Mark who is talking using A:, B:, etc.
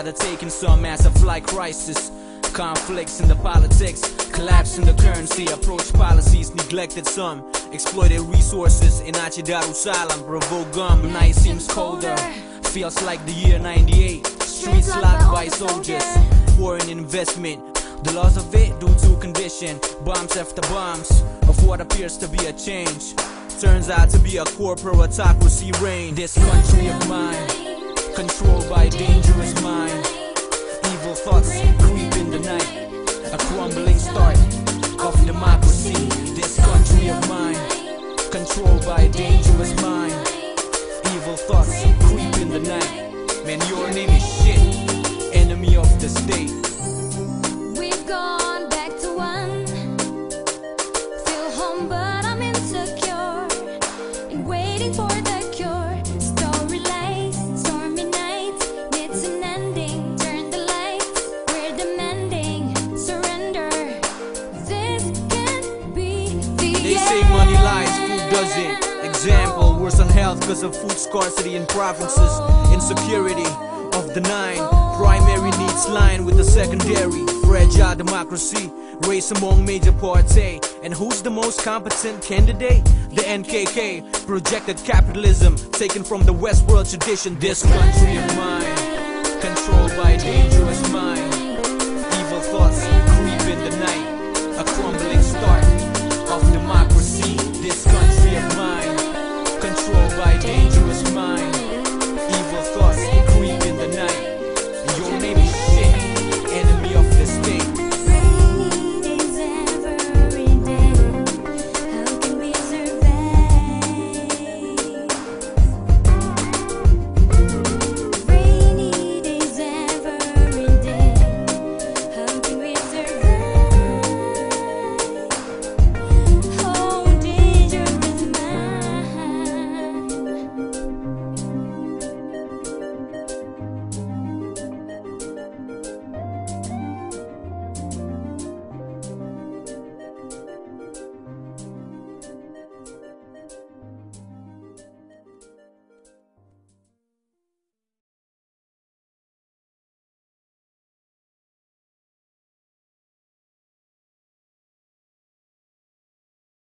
A: rather taking some massive flight crisis. Conflicts in the politics, collapse in the currency, approach policies, neglected some, exploited resources. In Aceh Darussalam, provoke gum, night seems colder, feels like the year 98. Streets locked by soldiers, foreign investment, the loss of it due to condition. Bombs after bombs of what appears to be a change, turns out to be a corporate autocracy reign. This country of mine, controlled by a dangerous mind. Evil thoughts creep in the night, a crumbling start of democracy. This country of mine, controlled by a dangerous mind. Evil thoughts creep in the night. Man, your name is shit, enemy of the state.
B: We've gone back to one. Feel home but I'm insecure, and waiting for the cure. Story lies, stormy nights, needs an ending. Turn the lights, we're demanding surrender. This can't be the
A: They
B: end.
A: say money lies, food doesn't. Example, worse on health because of food scarcity in provinces. Insecurity of the nine, primary needs line with the secondary. Fragile democracy, race among major party. And who's the most competent candidate? The NKK, projected capitalism, taken from the West world tradition. This country of mine, controlled by a dangerous mind.